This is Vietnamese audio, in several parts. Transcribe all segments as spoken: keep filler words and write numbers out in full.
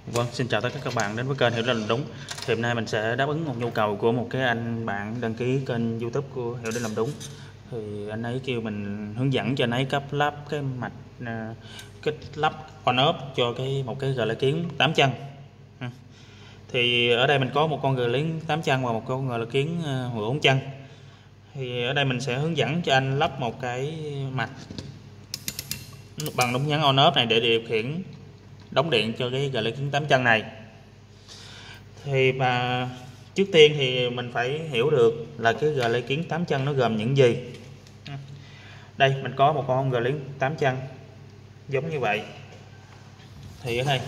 Vâng, xin chào tất cả các bạn đến với kênh Hiểu Ra Làm Đúng. Thì hôm nay mình sẽ đáp ứng một nhu cầu của một cái anh bạn đăng ký kênh YouTube của Hiểu Ra Làm Đúng. Thì anh ấy kêu mình hướng dẫn cho anh ấy cấp lắp cái mạch cái lắp on off cho cái một cái gờ lay kiến tám chân. Thì ở đây mình có một con gờ lay kiến tám chân và một con gờ lay kiến mười bốn chân. Thì ở đây mình sẽ hướng dẫn cho anh lắp một cái mạch bằng nút nhấn on off này để điều khiển đóng điện cho cái gờ lay kiến tám chân này. Thì mà trước tiên thì mình phải hiểu được là cái gờ lay kiến tám chân nó gồm những gì. Đây mình có một con gờ lay kiến tám chân giống như vậy. Thì ở đây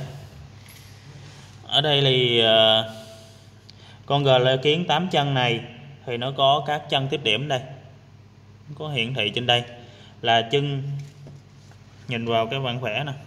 ở đây thì uh, con gờ lay kiến tám chân này thì nó có các chân tiếp điểm đây, có hiển thị trên đây là chân, nhìn vào cái bản vẽ nè,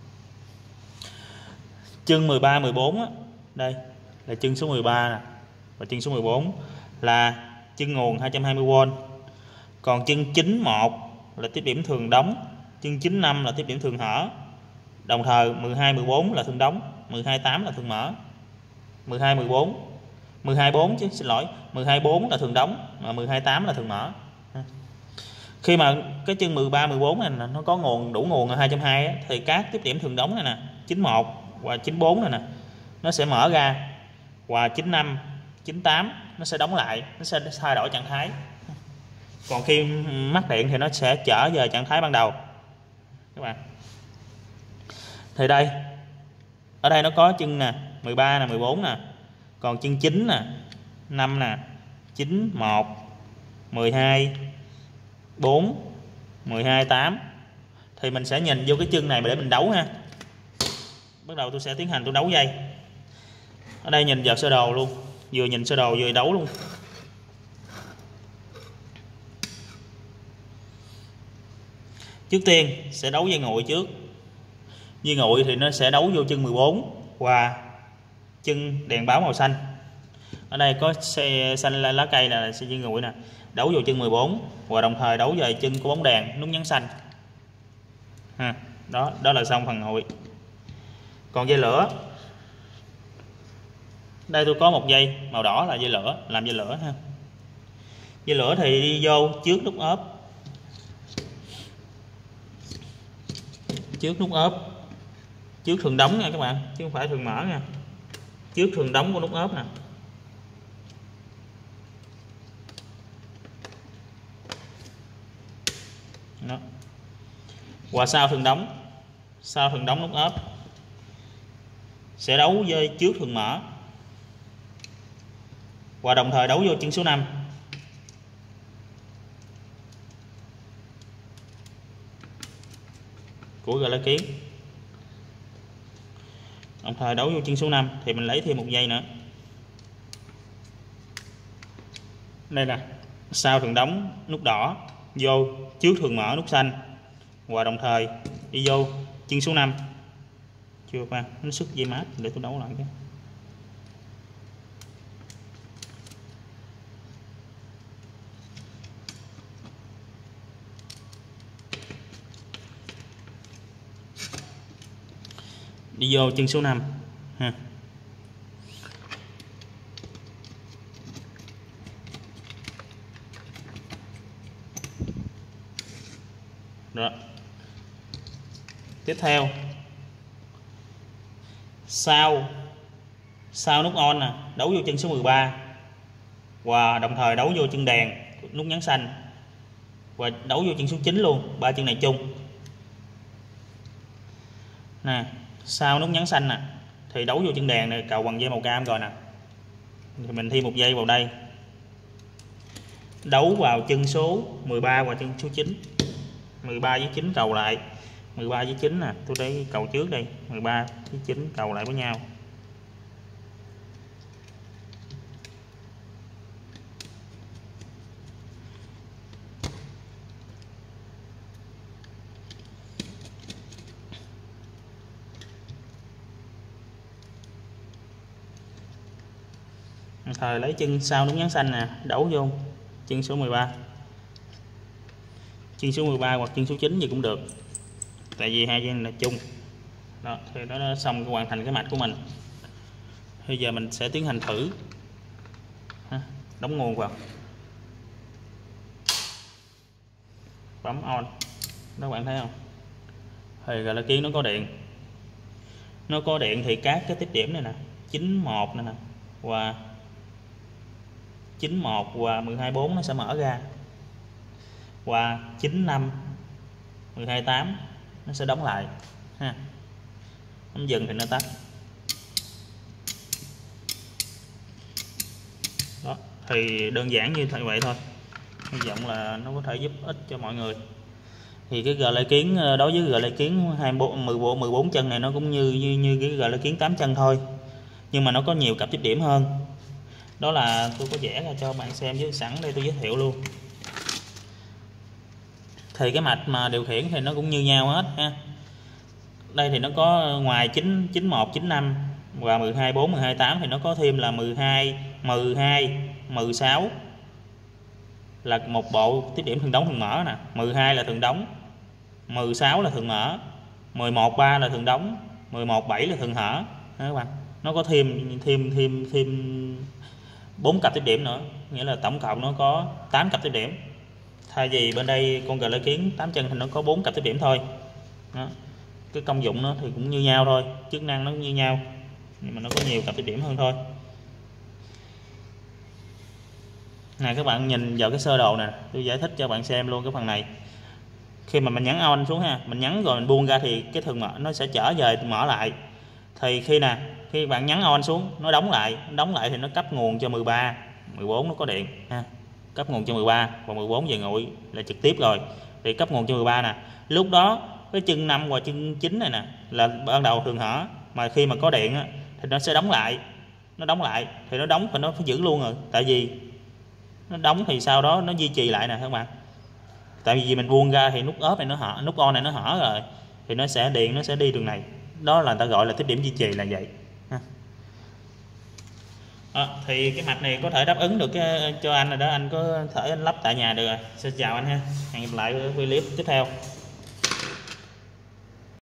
chân mười ba mười bốn á, đây là chân số mười ba nè, và chân số mười bốn là chân nguồn hai trăm hai mươi vôn. Còn chân chín một là tiếp điểm thường đóng, chân chín năm là tiếp điểm thường hở. Đồng thời mười hai mười bốn là thường đóng, mười hai tám là thường mở. mười hai mười bốn mười hai bốn chứ xin lỗi, mười hai bốn là thường đóng mà mười hai tám là thường mở. Khi mà cái chân mười ba mười bốn này nó có nguồn đủ nguồn là hai trăm hai mươi thì các tiếp điểm thường đóng này nè, chín một và chín bốn này nè nó sẽ mở ra, và chín năm chín tám nó sẽ đóng lại, nó sẽ thay đổi trạng thái. Còn khi mắc điện thì nó sẽ trở về trạng thái ban đầu các bạn. Thì đây ở đây nó có chân nè, mười ba nè, mười bốn nè, còn chân chín nè, năm nè, chín một, mười hai bốn, mười hai tám. Thì mình sẽ nhìn vô cái chân này để mình đấu ha. Bắt đầu tôi sẽ tiến hành tôi đấu dây. Ở đây nhìn vào sơ đồ luôn, vừa nhìn sơ đồ vừa đấu luôn. Trước tiên sẽ đấu dây nguội trước. Dây nguội thì nó sẽ đấu vô chân mười bốn và chân đèn báo màu xanh. Ở đây có xe xanh lá cây là xe dây nguội nè, đấu vô chân mười bốn và đồng thời đấu về chân của bóng đèn nút nhấn xanh. Ha, đó đó là xong phần nguội. Còn dây lửa, đây tôi có một dây màu đỏ là dây lửa, làm dây lửa ha. Dây lửa thì đi vô trước nút ốp, trước nút ốp, trước thường đóng nha các bạn, chứ không phải thường mở nha, trước thường đóng của nút ốp nè. Đó. Và sau thường đóng, sau thường đóng nút ốp sẽ đấu với trước thường mở, và đồng thời đấu vô chân số năm. Của gờ lay kiến, đồng thời đấu vô chân số năm. Thì mình lấy thêm một dây nữa, đây nè, sau thường đóng nút đỏ, vô trước thường mở nút xanh, và đồng thời đi vô chân số năm. Chưa qua nó xuất dây mát để tôi đấu lại cái. Đi vô chân số năm ha. Đó. Tiếp theo sau sau nút on nè, đấu vô chân số mười ba và đồng thời đấu vô chân đèn nút nhấn xanh và đấu vô chân số chín luôn, ba chân này chung nè. Sau nút nhấn xanh nè thì đấu vô chân đèn này, cầu bằng dây màu cam rồi nè, thì mình thêm một dây vào đây, đấu vào chân số mười ba và chân số chín, mười ba với chín cầu lại, mười ba với chín nè, tôi lấy cầu trước đây, mười ba với chín cầu lại với nhau. Thời lấy chân sau nút nhấn xanh nè, đấu vô chân số mười ba, chân số mười ba hoặc chân số chín gì cũng được, tại vì hai chân là chung. Đó, thì nó đã xong hoàn thành cái mạch của mình. Bây giờ mình sẽ tiến hành thử. Đóng nguồn vào, bấm on, đó các bạn thấy không? Thì gọi là kiến nó có điện, nó có điện thì các cái tiếp điểm này nè, chín một này nè và chín một và mười hai bốn nó sẽ mở ra, và chín năm mười hai tám nó sẽ đóng lại ha. Bấm dừng thì nó tắt. Đó, thì đơn giản như vậy thôi. Hy vọng là nó có thể giúp ích cho mọi người. Thì cái gờ lại kiến đối với gờ lại kiến hai mươi bốn mười bốn chân này nó cũng như như, như cái gờ lại kiến tám chân thôi, nhưng mà nó có nhiều cặp tiếp điểm hơn. Đó là tôi có vẽ ra cho bạn xem, với sẵn đây tôi giới thiệu luôn. Thì cái mạch mà điều khiển thì nó cũng như nhau hết ha. Đây thì nó có ngoài chín chín một chín năm và mười hai bốn mười hai tám thì nó có thêm là mười hai mười hai mười sáu là một bộ tiếp điểm thường đóng thường mở nè. Mười hai là thường đóng, mười sáu là thường mở, mười một ba là thường đóng, mười một bảy là thường hở. Đó các bạn, nó có thêm thêm thêm thêm bốn cặp tiếp điểm nữa, nghĩa là tổng cộng nó có tám cặp tiếp điểm. Thay vì bên đây con gà lơi kiến tám chân thì nó có bốn cặp tiếp điểm thôi. Đó, cái công dụng nó thì cũng như nhau thôi, chức năng nó cũng như nhau, nhưng mà nó có nhiều cặp tiếp điểm hơn thôi. Này các bạn nhìn vào cái sơ đồ nè, tôi giải thích cho bạn xem luôn cái phần này. Khi mà mình nhấn on xuống ha, mình nhấn rồi mình buông ra thì cái thường mở nó sẽ trở về mở lại. Thì khi nè, khi bạn nhấn on xuống nó đóng lại, đóng lại thì nó cấp nguồn cho mười ba, mười bốn nó có điện ha. Cấp nguồn cho mười ba và mười bốn về nguội là trực tiếp rồi. Thì cấp nguồn cho mười ba nè. Lúc đó cái chân năm và chân chín này nè là ban đầu thường hở, mà khi mà có điện á, thì nó sẽ đóng lại. Nó đóng lại thì nó đóng và nó phải giữ luôn rồi. Tại vì nó đóng thì sau đó nó duy trì lại nè các bạn. Tại vì mình buông ra thì nút ốp này nó hở, nút on này nó hở rồi thì nó sẽ điện nó sẽ đi đường này. Đó là ta gọi là tiếp điểm duy trì là vậy. À, thì cái mạch này có thể đáp ứng được cái cho anh rồi đó, anh có thể anh lắp tại nhà được rồi. Xin chào anh ha, hẹn gặp lại ở clip tiếp theo.